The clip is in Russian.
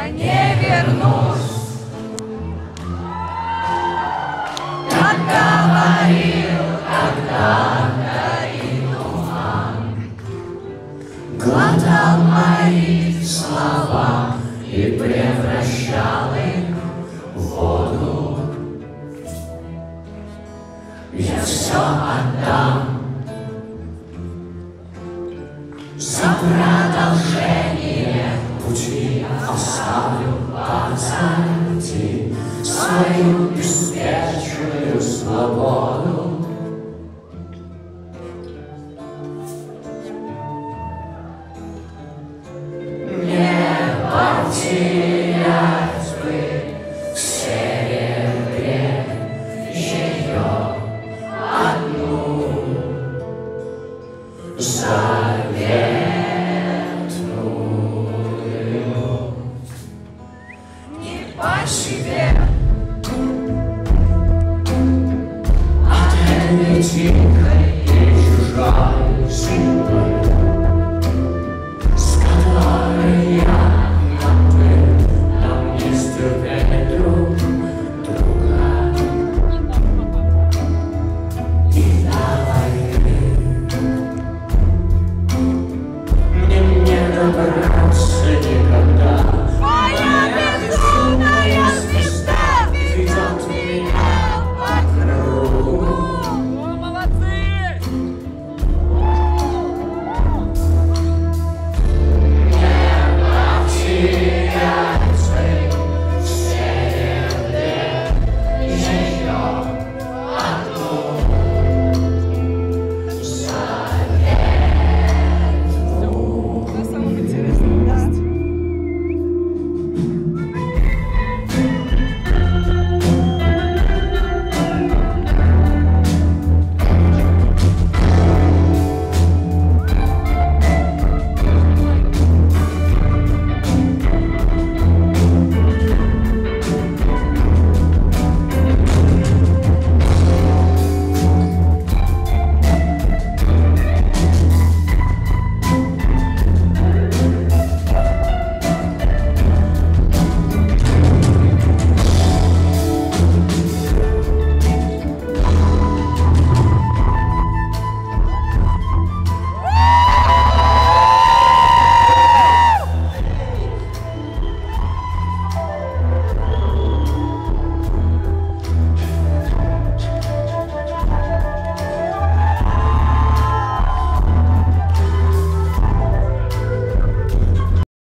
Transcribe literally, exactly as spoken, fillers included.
я не вернусь. Как говорил когда-то и туман, глотал мои слова и превращал их в воду. Я все отдам за продолжение пути, оставлю позади свою беспечную свободу. Не потерять бы в серебре ее одну заветную. Не по себе от этой тихой и чужой